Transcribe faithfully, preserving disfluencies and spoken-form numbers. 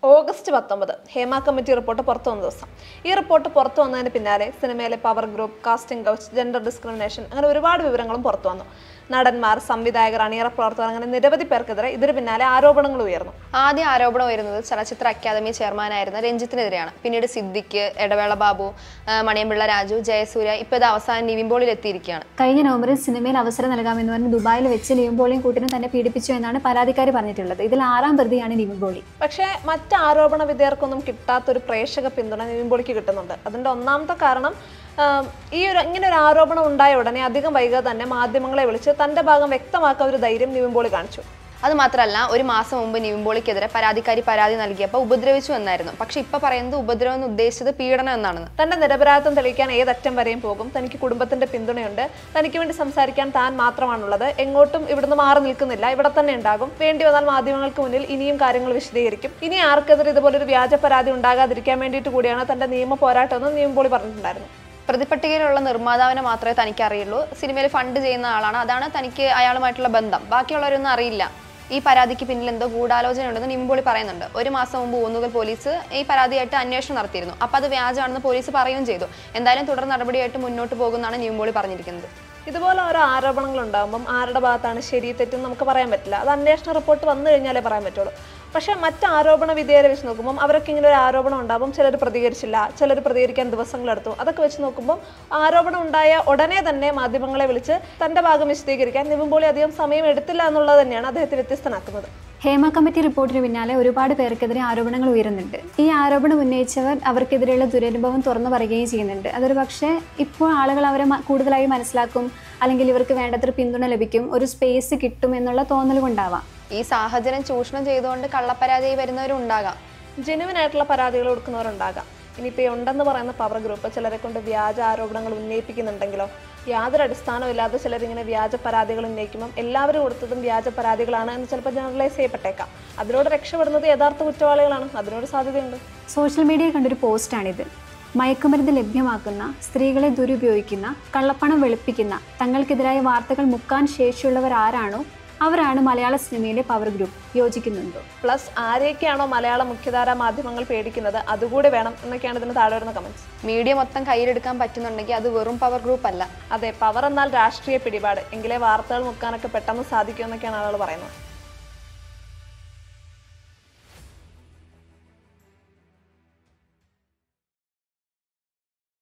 August പത്തൊമ്പത് Hema committee report പുറത്തു വന്ന ദിവസം. ഈ റിപ്പോർട്ട് പുറത്തു വന്നതിന് പിന്നാലെ സിനിമയിലെ power group, casting couch, gender discrimination അങ്ങനെ ഒരുപാട് വിവരങ്ങളും പുറത്തു വന്നു. നടന്മാർ, സംവിധായകർ, അണിയറ പ്രവർത്തകർ അങ്ങനെ നിരവധി പേർക്കെതിരെ ഇതിന് പിന്നാലെ ആരോപണങ്ങൾ ഉയർന്നു. ആദ്യ ആരോപണം ഉയരുന്നത് ചലച്ചിത്ര അക്കാദമി ചെയർമാനായിരുന്ന രഞ്ജിത്തിനെതിരെയാണ്. പിന്നീട് സിദ്ദിഖ്, എടവേള ബാബു, മണിയമ്പിള്ള രാജു, ജയസൂര്യ ഇപ്പോൾ ഇത് അവസാനം നിവിൻ പോളിയിൽ എത്തിയിരിക്കുകയാണ്. കഴിഞ്ഞ നവംബറിൽ സിനിമയിൽ അവസരം നൽകാമെന്ന് പറഞ്ഞ് ദുബായിൽ വെച്ച് നിവിൻ പോളിയും കൂട്ടിനും തന്നെ പീഡിപ്പിച്ചു എന്നാണ് പരാതിക്കാരി പറഞ്ഞിട്ടുള്ളത്. ഇതിൽ ആറാം പ്രതിയാണ് നിവിൻ പോളി. പക്ഷേ മറ്റ് ആരോപണ വിധേയർക്കൊന്നും കിട്ടാത്തൊരു പ്രേക്ഷക പിന്തുണ നിവിൻ പോളിക്ക് കിട്ടുന്നുണ്ട്. അതിന്റെ ഒന്നാമത്തെ കാരണം ഈ ഒരു ഇങ്ങനെ ഒരു ആരോപണം ഉണ്ടായ ഉടനെ അധികം വൈകാതെ തന്നെ മാധ്യമങ്ങളെ വിളിച്ച് തന്റെ ഭാഗം വ്യക്തമാക്കാൻ ഒരു ധൈര്യം നിവിൻ പോളി കാണിച്ചു. അത് മാത്രമല്ല, ഒരു മാസം മുമ്പ് നിവിൻ പോളിക്കെതിരെ പരാതിക്കാരി പരാതി നൽകിയപ്പോൾ ഉപദ്രവിച്ചു എന്നായിരുന്നു. പക്ഷെ ഇപ്പൊ പറയുന്നത് ഉപദ്രവം എന്ന് ഉദ്ദേശിച്ചത് പീഡനം എന്നാണെന്ന്. തന്റെ നിരപരാധിത്വം തെളിയിക്കാൻ ഏതറ്റം വരെയും പോകും, തനിക്ക് കുടുംബത്തിന്റെ പിന്തുണയുണ്ട്, തനിക്ക് വേണ്ടി സംസാരിക്കാൻ താൻ മാത്രമാണുള്ളത്, എങ്ങോട്ടും ഇവിടുന്ന് മാറി നിൽക്കുന്നില്ല, ഇവിടെ തന്നെ ഉണ്ടാകും, വേണ്ടി വന്നാൽ മാധ്യമങ്ങൾക്ക് മുന്നിൽ ഇനിയും കാര്യങ്ങൾ വിശദീകരിക്കും, ഇനി ആർക്കെതിരെ ഇതുപോലൊരു വ്യാജ പരാതി ഉണ്ടാകാതിരിക്കാൻ വേണ്ടിയിട്ട് കൂടിയാണ് തന്റെ നിയമ പോരാട്ടമെന്ന് നിവിൻ പോളി പറഞ്ഞിട്ടുണ്ടായിരുന്നു. പ്രതിപട്ടികയിലുള്ള നിർമ്മാതാവിനെ മാത്രമേ തനിക്ക് അറിയുള്ളൂ. സിനിമയിൽ ഫണ്ട് ചെയ്യുന്ന ആളാണ്, അതാണ് തനിക്ക് അയാളുമായിട്ടുള്ള ബന്ധം, ബാക്കിയുള്ളവരൊന്നും അറിയില്ല. ഈ പരാതിക്ക് പിന്നിൽ എന്തോ ഗൂഢാലോചന ഉണ്ടെന്ന് നിവിൻ പോളി പറയുന്നുണ്ട്. ഒരു മാസം മുമ്പ് ഊന്നുകൽ പോലീസ് ഈ പരാതിയായിട്ട് അന്വേഷണം നടത്തിയിരുന്നു. അപ്പോൾ അത് വ്യാജമാണെന്ന് പോലീസ് പറയുകയും ചെയ്തു. എന്തായാലും തുടർ നടപടിയായിട്ട് മുന്നോട്ട് പോകുന്നതാണ് നിവിൻ പോളി പറഞ്ഞിരിക്കുന്നത്. ഇതുപോലെ ഓരോ ആരോപണങ്ങൾ ഉണ്ടാകുമ്പം ആരുടെ ഭാഗത്താണ് ശരി തെറ്റും നമുക്ക് പറയാൻ പറ്റില്ല. അത് അന്വേഷണ റിപ്പോർട്ട് വന്നു കഴിഞ്ഞാലേ പറയാൻ പറ്റുള്ളൂ. പക്ഷേ മറ്റ് ആരോപണ വിധേയരെ വെച്ച് നോക്കുമ്പോൾ അവരൊക്കെ ഇങ്ങനെ ഒരു ആരോപണം ഉണ്ടാകും, ചിലർ പ്രതികരിച്ചില്ല, ചിലർ പ്രതികരിക്കാൻ ദിവസങ്ങളെടുത്തു. അതൊക്കെ വെച്ച് നോക്കുമ്പോൾ ആരോപണം ഉണ്ടായ ഉടനെ തന്നെ മാധ്യമങ്ങളെ വിളിച്ച് തൻ്റെ ഭാഗം വിശദീകരിക്കാൻ നിവിൻ പോളി അധികം സമയം എടുത്തില്ല എന്നുള്ളത് തന്നെയാണ് അദ്ദേഹത്തെ വ്യത്യസ്തനാക്കുന്നത്. ഹേമ കമ്മിറ്റി റിപ്പോർട്ടിന് പിന്നാലെ ഒരുപാട് പേർക്കെതിരെ ആരോപണങ്ങൾ ഉയരുന്നുണ്ട്. ഈ ആരോപണം ഉന്നയിച്ചവർ അവർക്കെതിരെയുള്ള ദുരനുഭവം തുറന്നു പറയുകയും ചെയ്യുന്നുണ്ട്. അതൊരു പക്ഷേ ഇപ്പോൾ ആളുകൾ അവരെ കൂടുതലായി മനസ്സിലാക്കും, അല്ലെങ്കിൽ ഇവർക്ക് വേണ്ടത്ര പിന്തുണ ലഭിക്കും, ഒരു സ്പേസ് കിട്ടും എന്നുള്ള തോന്നൽ കൊണ്ടാവാം. ഈ സാഹചര്യം ചൂഷണം ചെയ്തുകൊണ്ട് കള്ളപ്പരാതി വരുന്നവരും ഉണ്ടാകാം, ജെനുവിനായിട്ടുള്ള പരാതികൾ കൊടുക്കുന്നവരുണ്ടാകാം. ഇനിയിപ്പോൾ ഉണ്ടെന്ന് പറയുന്ന പവർ ഗ്രൂപ്പ് ചിലരെ കൊണ്ട് വ്യാജ ആരോപണങ്ങൾ ഉന്നയിപ്പിക്കുന്നുണ്ടെങ്കിലോ, യാതൊരു അടിസ്ഥാനമില്ലാതെ ചിലരിങ്ങനെ വ്യാജ പരാതികൾ ഉന്നയിക്കുമ്പം എല്ലാവരും കൊടുത്തതും വ്യാജ പരാതികളാണ് എന്ന് ചിലപ്പോൾ ജനറലൈസ് ചെയ്യപ്പെട്ടേക്കാം. അതിലൂടെ രക്ഷപ്പെടുന്നത് യഥാർത്ഥ കുറ്റവാളികളാണ്, അതിനൊരു സാധ്യതയുണ്ട്. സോഷ്യൽ മീഡിയയിൽ കണ്ടൊരു പോസ്റ്റാണിത്. മയക്കുമരുന്ന് ലഭ്യമാക്കുന്ന, സ്ത്രീകളെ ദുരുപയോഗിക്കുന്ന, കള്ളപ്പണം വെളുപ്പിക്കുന്ന, തങ്ങൾക്കെതിരായ വാർത്തകൾ മുക്കാൻ ശേഷിയുള്ളവർ ആരാണോ അവരാണ് മലയാള സിനിമയിലെ പവർ ഗ്രൂപ്പ്. യോജിക്കുന്നുണ്ടോ? പ്ലസ് ആരെയൊക്കെയാണോ മലയാള മുഖ്യധാരാ മാധ്യമങ്ങൾ പേടിക്കുന്നത് അതുകൂടി വേണം എന്നൊക്കെയാണ് ഇതിന് താഴെ വരുന്ന കമന്റ്സ്. മീഡിയ മൊത്തം കയ്യിലെടുക്കാൻ പറ്റുന്നുണ്ടെങ്കിൽ അത് വെറും പവർ ഗ്രൂപ്പ് അല്ല. അതെ, പവർ എന്നാൽ രാഷ്ട്രീയ പിടിപാട്, എങ്കിലേ വാർത്തകൾ മുക്കാനൊക്കെ പെട്ടെന്ന് സാധിക്കുമെന്നൊക്കെയാണ് ആളുകൾ പറയുന്നത്.